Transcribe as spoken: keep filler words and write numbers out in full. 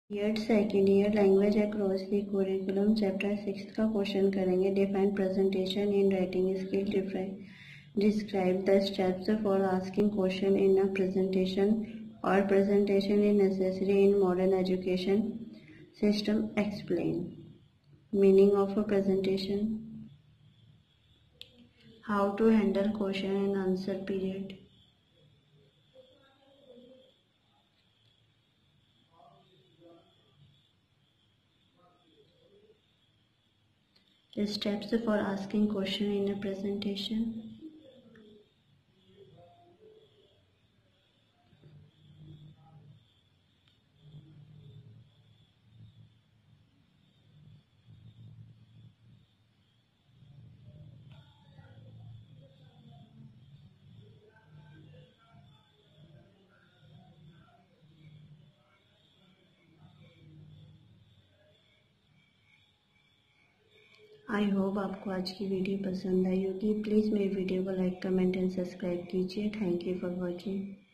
Year second year language across the curriculum chapter six का question करेंगे। Define presentation in writing skill. Describe the steps for asking question in a presentation और presentation is necessary in modern education system. Explain meaning of a presentation, how to handle question and answer period, the steps for asking question in a presentation, I hope आपको आज की video पसंद आई होगी। Please मेरी video को like comment and subscribe कीजिए। Thank you for watching.